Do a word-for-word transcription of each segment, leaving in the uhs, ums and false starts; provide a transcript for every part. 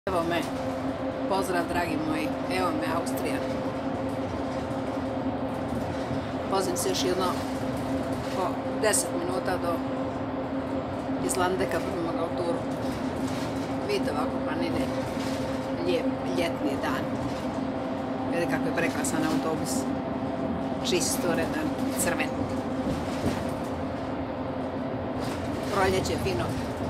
Evo me, pozdrav dragi moji, evo me Austrija. Vozim se još jedno po deset minuta do Islandeka prema Galturu. Vidite ovako planine, lijep ljetni dan. Vidite kako je prekrasan autobus, čisto redan, crven. Proljeće fino.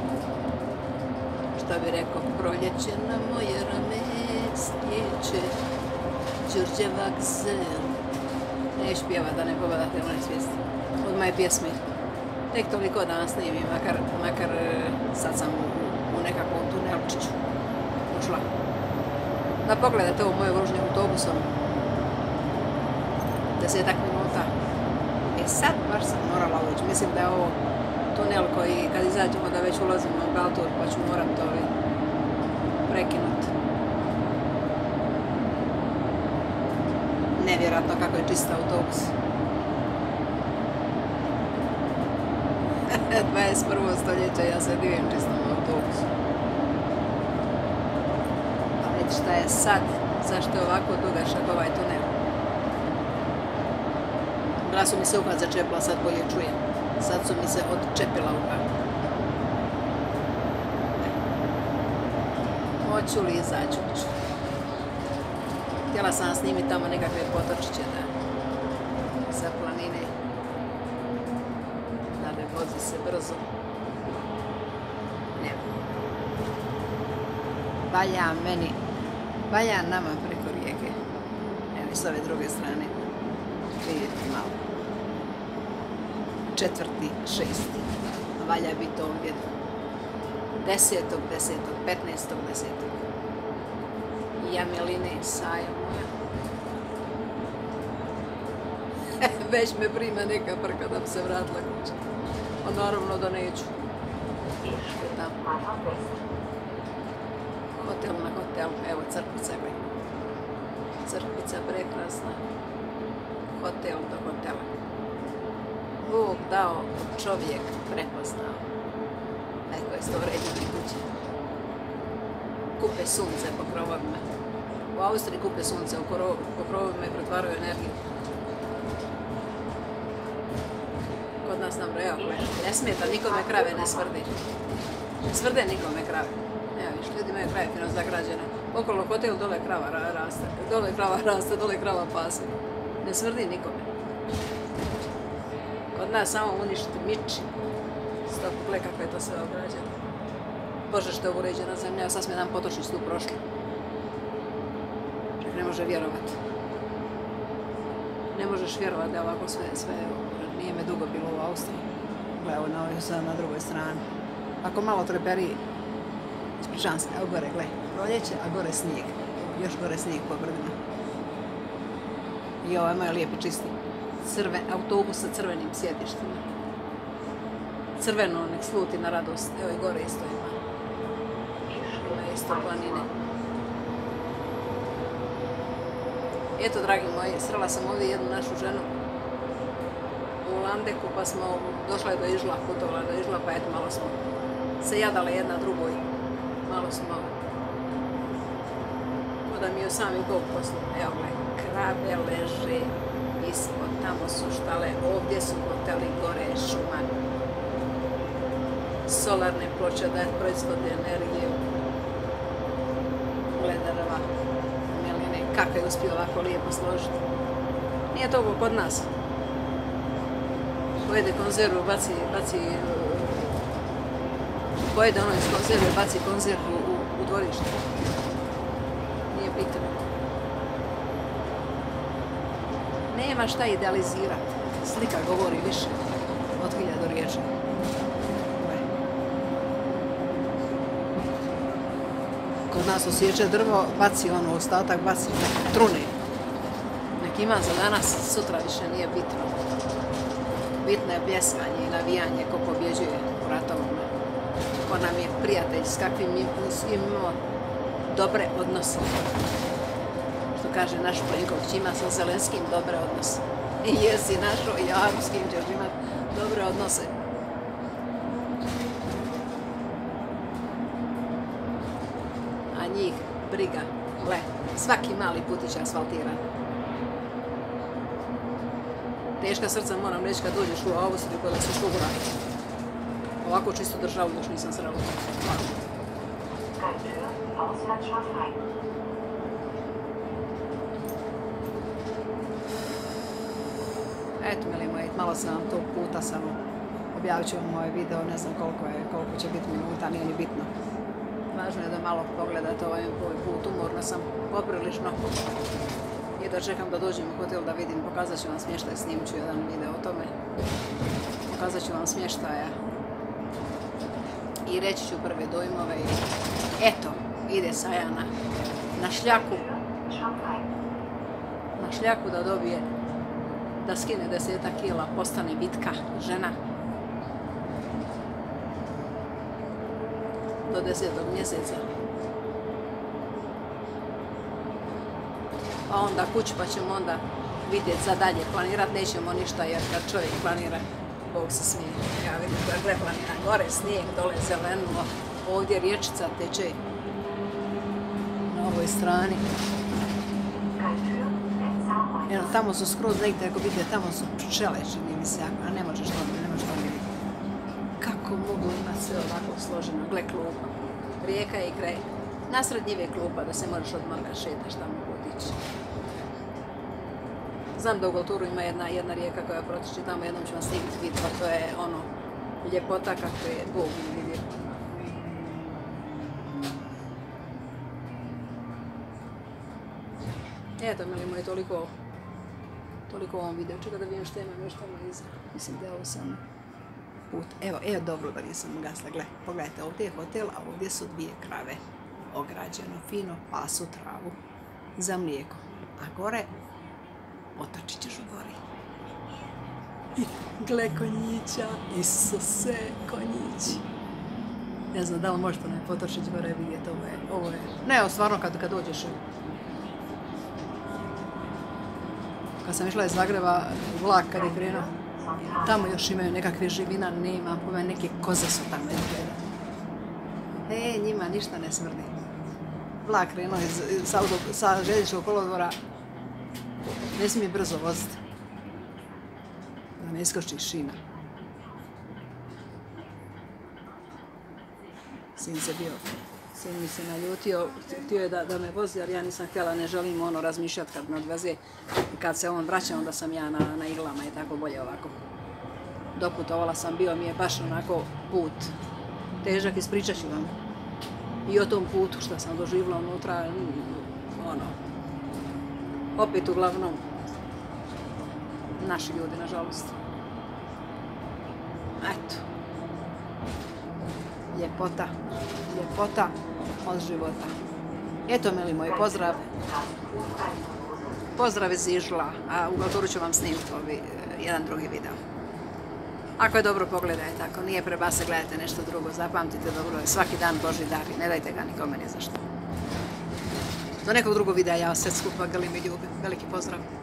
Što bi rekao, proljeće na moje rame stječe Đurđeva gzel. Neću pjevat da ne pogledate u onoj svijesti od moje pjesme. Tek toliko danas snimim, makar, makar sad sam u, u nekakvom tunelčiću ušla. Da pogledate ovu moju vožnju autobusom. Desetak minuta. E sad baš sam morala ući. Mislim da je ovo tunel koji kad izađemo da već ulazimo u Galtur pa ću morat to prekinuti. Nevjerojatno kako je čist autobus. dvadeset prvo stoljeće, ja se divim čistom autobusu. A već šta je sad, zašto je ovako dugačak ovaj tunel? Bila su mi se uha začepila, sad bolje čujem. Sad su mi se odčepila uha. Hoću li izaći ući? Htjela sam snimiti tamo nekakve potočiće da sa planine. Da ne vozi se brzo. Ne. Valja meni, valja nama preko rijeke. Evo i s ove druge strane. Vidite malo. Četvrti, šesti. Valja biti ovdje. Desetog, desetog, petnaestog, desetog. Jameline, saja moja. Već me prima neka prka da bi se vratila kuće. A naravno da neću. Hotel na hotel. Evo crkvica. Crkvica prekrasna. Hotel do hotela. Bog dao, čovjek prepoznao. Neko je stovređene kuće. Kupe sunce po krovovima. U Austriji kupe sunce po krovovima i pretvaraju energiju. Kod nas nam evo, ne smeta, nikome krave ne svrdi. Ne svrde nikome krave. Evo viš, ljudi imaju krave fino zagrađene. Okolo hotel, dole krava raste. Dole krava raste, dole krava pase. Ne svrdi nikome. Kod nas samo uništi miči. Stop, gle kako je to sve ograđeno. Bože što je uređena zemlja, sad smo jedan potočić tu prošli. Čak ne može vjerovat. Ne možeš vjerovat da je ovako sve, sve, nije me dugo bilo u Austriji. Gle, evo na ovoj sad na drugoj strani. Ako malo treperi, ispričavam se, evo gore, gle, proljeće, a gore snijeg. Još gore snijeg po brdima. I ovo je moj lijepi čisti crven, autobus sa crvenim sjedištima. Crveno, nek sluti na radost. Evo i gore isto ima. Ima isto planine. Eto, dragi moji, srela sam ovdje jednu našu ženu u Landeku, pa smo došle do Ižla, putovala do Ižla, pa eto, malo smo se jadale jedna drugoj. Malo smo, ko da mi ju sami Bog poslao. Evo, krave leže ispod, tamo su štale, ovdje su hoteli, gore je šuma. Solarne ploče da proizvode energiju. Gledarova, meline, kako je uspio ovako lijepo složiti. Nije toliko kod nas. Pojede konzervu, baci, baci, pojede ono iz konzerve, baci konzervu u, u dvorište. Nije bitno. Nema šta idealizirati. Slika govori više od hiljadu riječi. Kod nas osjeća drvo, baci ono, ostatak baci, trune. Nek ima za danas, sutra više nije bitno. Bitno je pljeskanje i navijanje ko pobjeđuje u ratovima. Ko nam je prijatelj, s kakvim imamo dobre odnose. Što kaže naš Plenković, ima sa Zelenskim dobre odnose. I jesi našo, i ja s kim ćeš imati dobre odnose. briga. Gle, svaki mali putić je asfaltiran. Teška srca moram reći kad dođeš u Austriju kada se šugura. Ovako čistu državu još nisam srela. Eto, mili moji, malo sam vam tog puta samo objavit ću vam ovaj video, ne znam koliko je, koliko će biti minuta, nije ni bitno. Važno je da malo pogledate ovaj put, umorna sam poprilično i da čekam da dođem u hotel da vidim, pokazat ću vam smještaj, snimit ću jedan video o tome. Pokazat ću vam smještaja i reći ću prve dojmove i eto, ide Sajana na šljaku, na šljaku da dobije, da skine desetak kila, postane bitka žena. Do desetog mjeseca. A onda kući pa ćemo onda vidjeti za dalje. Planirat nećemo ništa jer kad čovjek planira, Bog se smije. Ja vidim da gle planira gore snijeg, dole zeleno, ovdje riječica teče na ovoj strani. Eno, tamo su skroz negdje, ako vidite, tamo su pčele, čini mi se, a ne možeš to, ne možeš to vidjeti. Kako mogu imati sve ovako složeno, gle klupa, rijeka i kraj, nasred njive klupa da se možeš odmah šetaš tamo otići. Znam da u Golturu ima jedna, jedna rijeka koja protiče tamo, jednom ću vam snimiti video, to je ono, ljepota kako je Bog vidio. Eto, mili moji, toliko, toliko u ovom videu. Čekaj da vidim što imam još tamo iza. Mislim da je ovo samo put. Evo, evo dobro da nisam gasla. Gle, pogledajte, ovdje je hotel, a ovdje su dvije krave. Ograđeno, fino, pasu travu za mlijeko. A gore, otočićeš u gori. I gle konjića, Isuse, konjići. Ne znam da li možete onaj potočić gore vidjeti, ovo je, ovo je. Ne, evo, stvarno kad, kad dođeš kad sam išla iz Zagreba, vlak kad je krenuo, tamo još imaju nekakve živina, nema, po meni neke koze su tamo izgleda. E, njima ništa ne smrdi. Vlak krenuo iz, sa, sa željezničkog kolodvora, ne smije brzo voziti, da ne iskoči šina. Sin se bio, sin mi se naljutio, htio je da, da me vozi, jer ja nisam htjela, ne želim ono razmišljati kad me odveze. Kad se on vraća, onda sam ja na, na iglama i tako bolje ovako. Doputovala sam, bio mi je baš onako put težak, ispričat ću vam i o tom putu što sam doživjela unutra, ono, opet uglavnom naši ljudi, nažalost. Eto. Ljepota, ljepota od života. Eto, mili moji, pozdrav. Pozdrav iz Ižla, a u Golturu ću vam snimiti ovi, jedan drugi video. Ako je dobro, pogledajte, ako nije prebase, gledajte nešto drugo, zapamtite dobro, je svaki dan Božji dar i ne dajte ga nikome ni za što. Do nekog drugog videa, ja vas sve skupa grlim i ljubim. Veliki pozdrav.